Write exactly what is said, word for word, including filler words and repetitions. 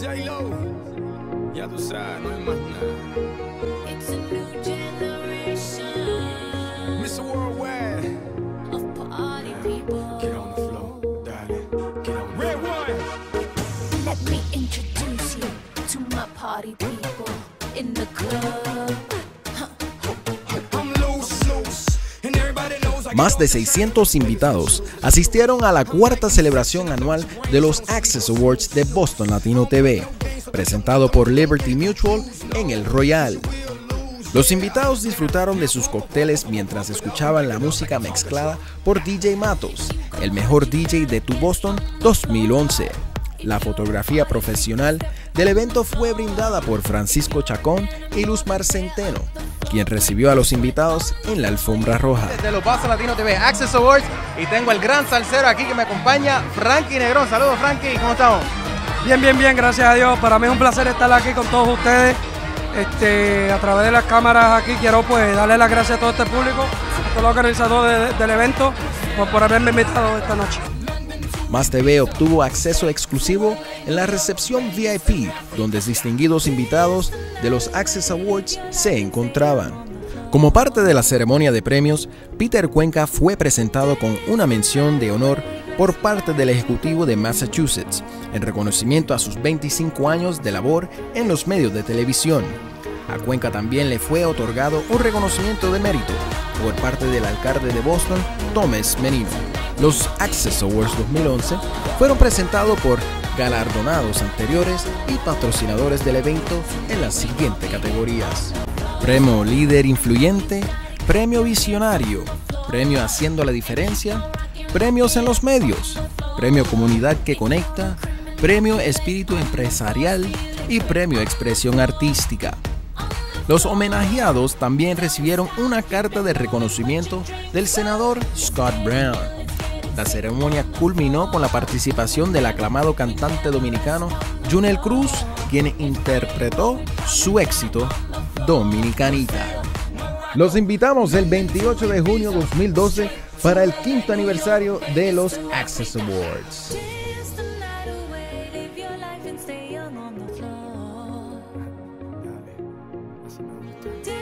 J-Lo. Ya tú sabes, no hay más nada. It's a new generation. mister Worldwide. Of party people. Get on the floor, darling. Get on the Red one. Let me introduce you to my party people in the club. I'm loose, loose. And everybody knows I Más de seiscientos invitados asistieron a la cuarta celebración anual de los Access Awards de Boston Latino T V, presentado por Liberty Mutual en el Royal. Los invitados disfrutaron de sus cócteles mientras escuchaban la música mezclada por D J Matos, el mejor D J de Tu Boston dos mil once. La fotografía profesional del evento fue brindada por Francisco Chacón y Luzmar Centeno, quien recibió a los invitados en la alfombra roja. Desde los Boston Latino T V Access Awards, y tengo el gran salsero aquí que me acompaña, Frankie Negrón. Saludos, Frankie, ¿cómo estamos? Bien, bien, bien, gracias a Dios. Para mí es un placer estar aquí con todos ustedes. Este, a través de las cámaras aquí quiero pues darle las gracias a todo este público, a todos los organizadores de, del evento, por, por haberme invitado esta noche. Más T V obtuvo acceso exclusivo en la recepción V I P, donde distinguidos invitados de los Access Awards se encontraban. Como parte de la ceremonia de premios, Peter Cuenca fue presentado con una mención de honor por parte del Ejecutivo de Massachusetts, en reconocimiento a sus veinticinco años de labor en los medios de televisión. A Cuenca también le fue otorgado un reconocimiento de mérito por parte del alcalde de Boston, Thomas Menino. Los Access Awards dos mil once fueron presentados por galardonados anteriores y patrocinadores del evento en las siguientes categorías: Premio Líder Influyente, Premio Visionario, Premio Haciendo la Diferencia, Premios en los Medios, Premio Comunidad que Conecta, Premio Espíritu Empresarial y Premio Expresión Artística. Los homenajeados también recibieron una carta de reconocimiento del senador Scott Brown. La ceremonia culminó con la participación del aclamado cantante dominicano Junel Cruz, quien interpretó su éxito Dominicanita. Los invitamos el veintiocho de junio de dos mil doce para el quinto aniversario de los Access Awards. Dance the night away, live your life and stay young on the floor. Dale, that's enough.